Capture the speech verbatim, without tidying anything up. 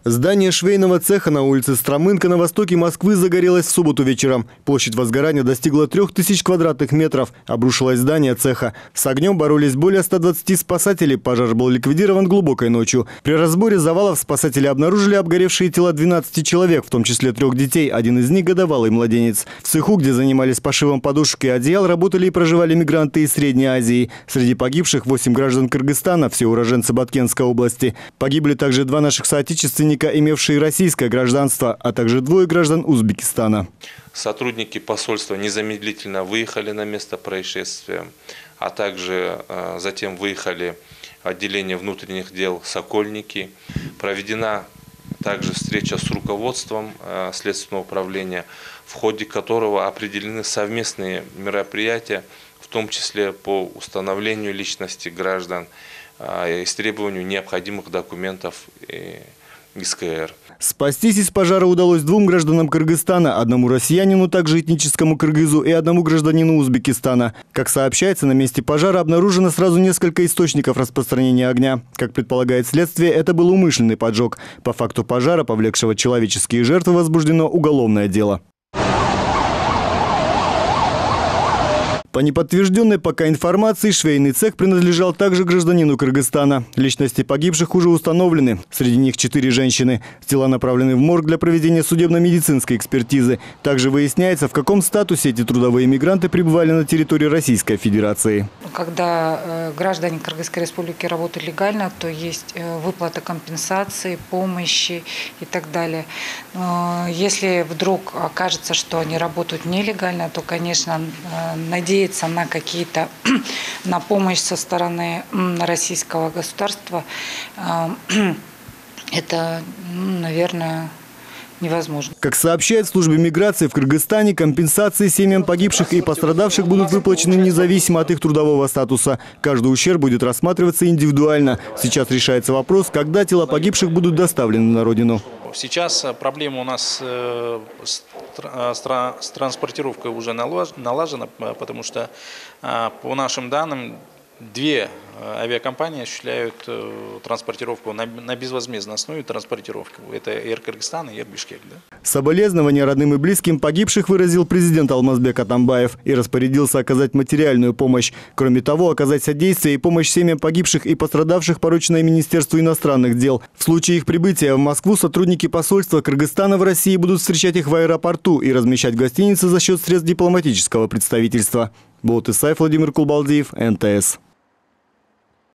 Здание швейного цеха на улице Стромынка на востоке Москвы загорелось в субботу вечером. Площадь возгорания достигла трех тысяч квадратных метров. Обрушилось здание цеха. С огнем боролись более ста двадцати спасателей. Пожар был ликвидирован глубокой ночью. При разборе завалов спасатели обнаружили обгоревшие тела двенадцати человек, в том числе трех детей. Один из них – годовалый младенец. В цеху, где занимались пошивом подушек и одеял, работали и проживали мигранты из Средней Азии. Среди погибших восемь граждан Кыргызстана, все уроженцы Баткенской области. Погибли также два наших соотечественника, имевшие российское гражданство, а также двое граждан Узбекистана. Сотрудники посольства незамедлительно выехали на место происшествия, а также э, затем выехали отделение внутренних дел «Сокольники». Проведена также встреча с руководством э, Следственного управления, в ходе которого определены совместные мероприятия, в том числе по установлению личности граждан, э, истребованию необходимых документов э, из ка эр. Спастись из пожара удалось двум гражданам Кыргызстана, одному россиянину, также этническому кыргызу, и одному гражданину Узбекистана. Как сообщается, на месте пожара обнаружено сразу несколько источников распространения огня. Как предполагает следствие, это был умышленный поджог. По факту пожара, повлекшего человеческие жертвы, возбуждено уголовное дело. По неподтвержденной пока информации, швейный цех принадлежал также гражданину Кыргызстана. Личности погибших уже установлены. Среди них четыре женщины. Тела направлены в морг для проведения судебно-медицинской экспертизы. Также выясняется, в каком статусе эти трудовые мигранты пребывали на территории Российской Федерации. Когда э, граждане Кыргызской Республики работают легально, то есть э, выплата компенсации, помощи и так далее. Но если вдруг окажется, что они работают нелегально, то, конечно, э, надеяться на какие-то, на помощь со стороны российского государства, это, наверное, невозможно. Как сообщает служба миграции в Кыргызстане, компенсации семьям погибших и пострадавших будут выплачены независимо от их трудового статуса. Каждый ущерб будет рассматриваться индивидуально. Сейчас решается вопрос, когда тела погибших будут доставлены на родину. Сейчас проблема у нас с транспортировкой уже налажена, потому что по нашим данным две авиакомпании осуществляют транспортировку на безвозмездной основе транспортировку. Это Air Кыргызстан и Air Бишкек. Да? Соболезнования родным и близким погибших выразил президент Алмазбек Атамбаев и распорядился оказать материальную помощь. Кроме того, оказать содействие и помощь семьям погибших и пострадавших поручено и Министерству иностранных дел. В случае их прибытия в Москву сотрудники посольства Кыргызстана в России будут встречать их в аэропорту и размещать в гостинице за счет средств дипломатического представительства. Болот Исаев, Владимир Кулбалдиев, эн тэ эс.